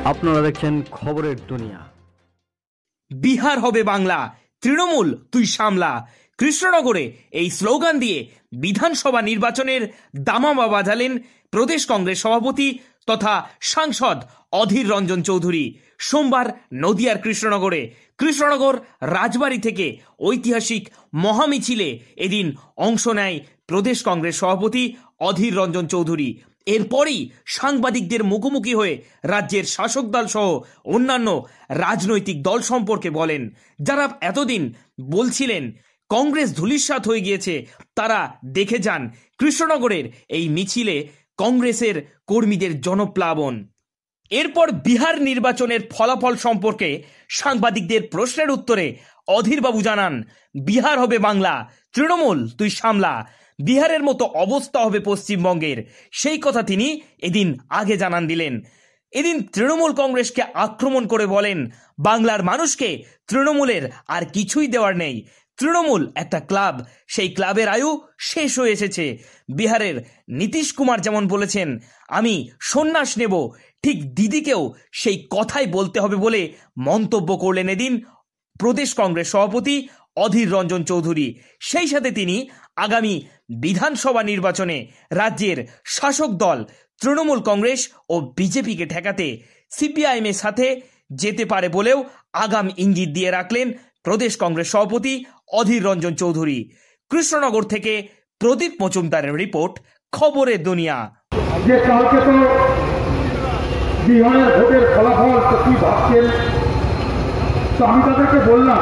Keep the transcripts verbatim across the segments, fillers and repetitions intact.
আপনারা দেখছেন খবরের দুনিয়া। বিহার হবে বাংলা, তৃণমূল তুই সামলা। কৃষ্ণনগরে এই স্লোগান দিয়ে বিধানসভা নির্বাচনের দামামা বাজালেন প্রদেশ কংগ্রেস সভাপতি তথা সাংসদ অধীর রঞ্জন চৌধুরী। সোমবার নদিয়ার কৃষ্ণনগরে কৃষ্ণনগর রাজবাড়ি থেকে ঐতিহাসিক মহামিছিলে এদিন অংশ নেয় প্রদেশ কংগ্রেস সভাপতি অধীর রঞ্জন চৌধুরী। এরপরই সাংবাদিকদের মুখোমুখি হয়ে রাজ্যের শাসক দল সহ অন্যান্য রাজনৈতিক দল সম্পর্কে বলেন, যারা এতদিন বলছিলেন কংগ্রেস ধূলিসাৎ হয়ে গিয়েছে, তারা দেখে যান কৃষ্ণনগরের এই মিছিলে কংগ্রেসের কর্মীদের জনপ্লাবন। এরপর বিহার নির্বাচনের ফলাফল সম্পর্কে সাংবাদিকদের প্রশ্নের উত্তরে অধীরবাবু জানান, বিহার হবে বাংলা, তৃণমূল তুই সামলা। বিহারের মতো অবস্থা হবে পশ্চিমবঙ্গের, সেই কথা তিনি এদিন আগে জানান দিলেন। এদিন তৃণমূল কংগ্রেসকে আক্রমণ করে বলেন, বাংলার মানুষকে তৃণমূলের আর কিছুই দেওয়ার নেই। তৃণমূল একটা ক্লাব, সেই ক্লাবের আয়ু শেষ হয়ে এসেছে। বিহারের নীতিশ কুমার যেমন বলেছেন আমি সন্ন্যাস নেব, ঠিক দিদিকেও সেই কথাই বলতে হবে বলে মন্তব্য করলেন এদিন প্রদেশ কংগ্রেস সভাপতি অধীর রঞ্জন চৌধুরী। সেই সাথে তিনি আগামী বিধানসভা নির্বাচনে রাজ্যের শাসক দল তৃণমূল কংগ্রেস ও বিজেপিকে ঠেকাতে সিপিআইএমের সাথে যেতে পারে বলেও আগাম ইঙ্গিত দিয়ে রাখলেন প্রদেশ কংগ্রেস সভাপতি অধীর রঞ্জন চৌধুরী। কৃষ্ণনগর থেকে প্রদীপ মজুমদারের রিপোর্ট, খবরের দুনিয়া। যে কালকে তো বিহারের ভোটের ফলাফল তো কি ভাবছেন, তো আমি তাদেরকে বললাম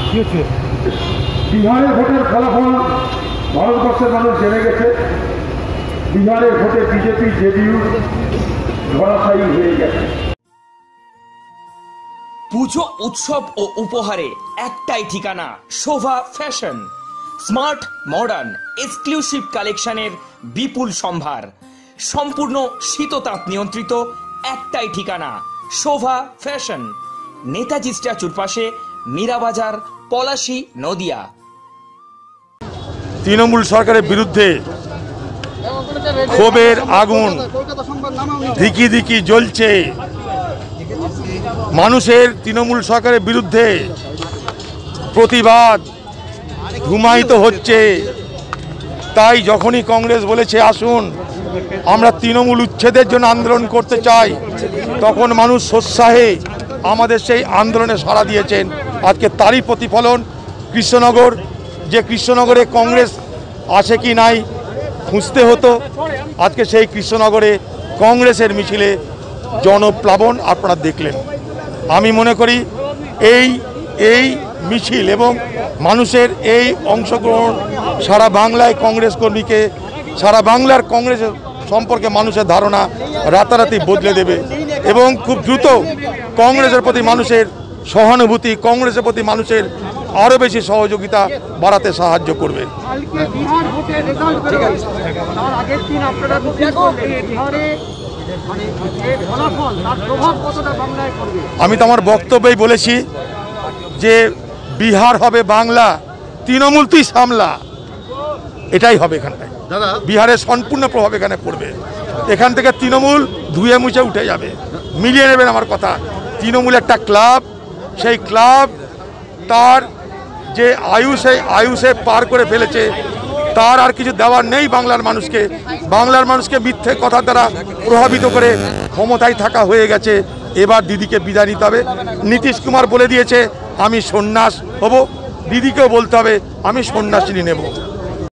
বিহারের ভোটের ফলাফল ভারতবর্ষের মানুষ জেনে গেছে। বিহারের ভোটে বিজেপি জেডিইউ ধরাশায়ী হয়ে গেছে। পুজো উৎসব ও উপহারে একটাই ঠিকানা, Shobha fashion. Smart, modern, exclusive কালেকশনের বিপুল সম্ভার, সম্পূর্ণ শীততাপ নিয়ন্ত্রিত একটাই ঠিকানা, শোভা ফ্যাশন। নেতাজি স্ট্যাচুর পাশে, মীরাবাজার, পলাশী, নদিয়া। তৃণমূল সরকারের বিরুদ্ধে ক্ষোভের আগুন দিকি দিকি জ্বলছে। মানুষের তৃণমূল সরকারের বিরুদ্ধে প্রতিবাদ ধুমায়িত হচ্ছে। তাই যখনই কংগ্রেস বলেছে আসুন আমরা তৃণমূল উচ্ছেদের জন্য আন্দোলন করতে চাই, তখন মানুষ সোৎসাহে আমাদের সেই আন্দোলনে সাড়া দিয়েছেন। আজকে তারই প্রতিফলন কৃষ্ণনগর, যে কৃষ্ণনগরে কংগ্রেস আছে কি নাই খুঁজতে হতো, আজকে সেই কৃষ্ণনগরে কংগ্রেসের মিছিলে জনপ্লাবন আপনারা দেখলেন। আমি মনে করি এই এই মিছিল এবং মানুষের এই অংশগ্রহণ সারা বাংলায় কংগ্রেস কর্মীকে, সারা বাংলার কংগ্রেস সম্পর্কে মানুষের ধারণা রাতারাতি বদলে দেবে এবং খুব দ্রুত কংগ্রেসের প্রতি মানুষের সহানুভূতি, কংগ্রেসের প্রতি মানুষের আরও বেশি সহযোগিতা বাড়াতে সাহায্য করবে। আমি তো আমার বক্তব্যেই বলেছি যে বিহার হবে বাংলা, তৃণমূল তুই সামলা, এটাই হবে এখানটায়। বিহারের সম্পূর্ণ প্রভাব এখানে পড়বে। এখান থেকে তৃণমূল ধুয়ে মুছে উঠে যাবে। মিলিয়ে নেবেন আমার কথা। তৃণমূল একটা ক্লাব, সেই ক্লাব তার যে আয়ু সেই আয়ুষে পার করে ফেলেছে, তার আর কিছু দেওয়ার নেই বাংলার মানুষকে। বাংলার মানুষকে মিথ্যে কথা দ্বারা প্রভাবিত করে ক্ষমতায় থাকা হয়ে গেছে। এবার দিদিকে বিদায় নিতে হবে। নীতিশ কুমার বলে দিয়েছে আমি সন্ন্যাস হব, দিদিকেও বলতে হবে আমি সন্ন্যাসিনী নেব।